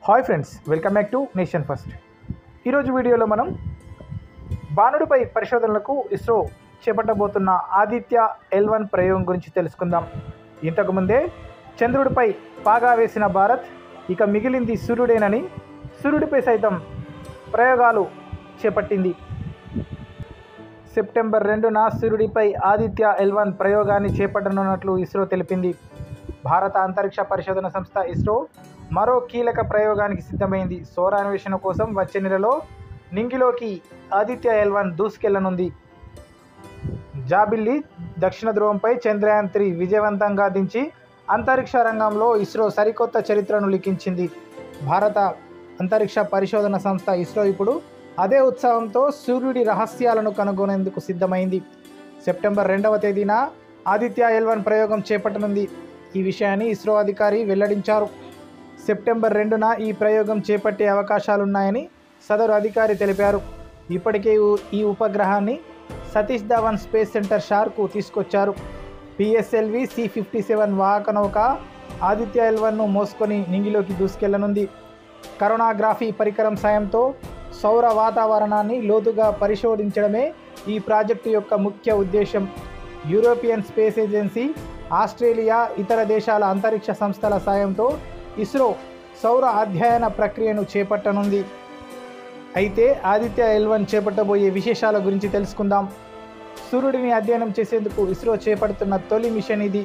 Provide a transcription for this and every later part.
Hi friends, welcome back to Nation First. ఈరోజు వీడియోలో మనం బాణుడిపై పరిశోధనలకు ఇస్రో చేపట్టబోతున్న ఆదిత్య L1 ప్రయోగం గురించి తెలుసుకుందాం. ఇంతకుముందే చంద్రుడిపై పాగా వేసిన భారత్ ఇక మిగిలింది సూర్యుడేనని సూర్యుడిపై సైతం ప్రయోగాలు చేపట్టింది. సెప్టెంబర్ 2న సూర్యుడిపై ఆదిత్య L1 ప్రయోగాన్ని చేపట్టనున్నట్లు ఇస్రో తెలిపింది. భారత అంతరిక్ష పరిశోధన సంస్థ ఇస్రో మరో కీలక ప్రయోగానికి సిద్ధమైంది. సౌరాన్వేషణ కోసం వచ్చే నెలలో నింగిలోకి ఆదిత్య L1 దూసుకెళ్లనుంది. జాబిల్లి దక్షిణ ధ్రువంపై చంద్రయాన్ 3 విజయవంతంగా దించి అంతరిక్ష రంగంలో ఇస్రో సరికొత్త చరిత్రను లిఖించింది. భారత అంతరిక్ష పరిశోధన సంస్థ ఇస్రో ఇప్పుడు అదే ఉత్సాహంతో సూర్యుడి రహస్యాలను కనుగొనేందుకు సిద్ధమైంది. సెప్టెంబర్ 2వ తేదీన ఆదిత్య L1 ప్రయోగం చేపట్టనుంది. ఈ విషయాన్ని ఇస్రో అధికారి వెల్లడించారు. సెప్టెంబర్ 2న ఈ ప్రయోగం చేపట్టే అవకాశాలున్నాయని సదరు అధికారి తెలిపారు. ఇప్పటికే ఈ ఉపగ్రహాన్ని సతీష్ ధావన్ స్పేస్ సెంటర్ షార్కు తీసుకొచ్చారు. PSLV C-57 వాహక నౌక ఆదిత్య L1ను మోసుకొని నింగిలోకి దూసుకెళ్లనుంది. కరోనాగ్రఫీ పరికరం సాయంతో సౌర వాతావరణాన్ని లోతుగా పరిశోధించడమే ఈ ప్రాజెక్టు యొక్క ముఖ్య ఉద్దేశం. యూరోపియన్ స్పేస్ ఏజెన్సీ, ఆస్ట్రేలియా, ఇతర దేశాల అంతరిక్ష సంస్థల సాయంతో ఇస్రో సౌర అధ్యయన ప్రక్రియను చేపట్టనుంది. అయితే ఆదిత్య L1 చేపట్టబోయే విశేషాల గురించి తెలుసుకుందాం. సూర్యుడిని అధ్యయనం చేసేందుకు ఇస్రో చేపడుతున్న తొలి మిషన్ ఇది.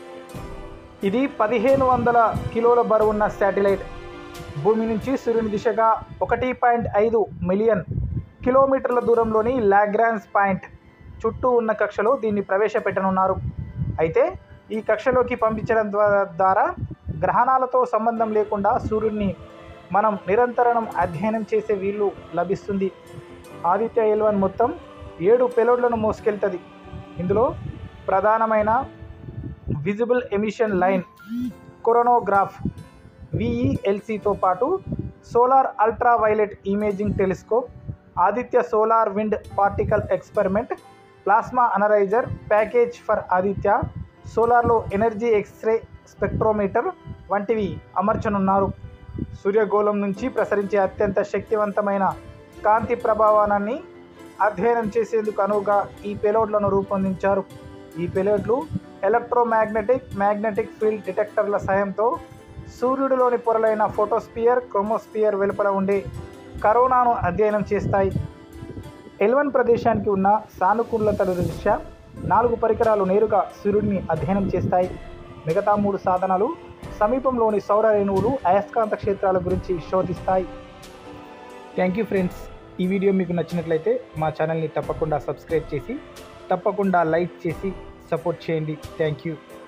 1500 కిలోల బరువున్న శాటిలైట్. భూమి నుంచి సూర్యుని దిశగా 1.5 మిలియన్ కిలోమీటర్ల దూరంలోని లాగ్రాంజ్ పాయింట్ చుట్టూ ఉన్న కక్షలో దీన్ని ప్రవేశపెట్టనున్నారు. అయితే ఈ కక్షలోకి పంపించడం ద్వారా గ్రహణాలతో సంబంధం లేకుండా సూర్యుడిని మనం నిరంతరం అధ్యయనం చేసే వీలు లభిస్తుంది. ఆదిత్య L1 మొత్తం 7 పేలోడ్లను మోసుకెళ్తుంది. ఇందులో ప్రధానమైన విజిబుల్ ఎమిషన్ లైన్ కొరోనోగ్రాఫ్ VELCతో పాటు solar ultraviolet imaging telescope, Aditya solar wind particle experiment, plasma analyser package for Aditya, సోలార్లో ఎనర్జీ ఎక్స్రే స్పెక్ట్రోమీటర్ వంటివి అమర్చనున్నారు. సూర్యగోళం నుంచి ప్రసరించే అత్యంత శక్తివంతమైన కాంతి ప్రభావాన్ని అధ్యయనం చేసేందుకు అనువుగా ఈ పేలోడ్లను రూపొందించారు. ఈ పేలోడ్లు మ్యాగ్నెటిక్ ఫీల్డ్ డిటెక్టర్ల సాయంతో సూర్యుడిలోని పొరలైన ఫోటోస్పియర్, క్రోమోస్పియర్ వెలుపల ఉండే కరోనాను అధ్యయనం చేస్తాయి. L1 ప్రదేశానికి ఉన్న సానుకూలతల దృష్ట్యా 4 పరికరాలు నేరుగా సూర్యుడిని అధ్యయనం చేస్తాయి. మిగతా 3 సాధనాలు సమీపంలోని సౌర రేణువులు, అయస్కాంత క్షేత్రాల గురించి శోధిస్తాయి. Thank you friends. ఈ వీడియో మీకు నచ్చినట్లయితే మా ఛానల్ని తప్పకుండా సబ్స్క్రైబ్ చేసి తప్పకుండా లైక్ చేసి సపోర్ట్ చేయండి. Thank you.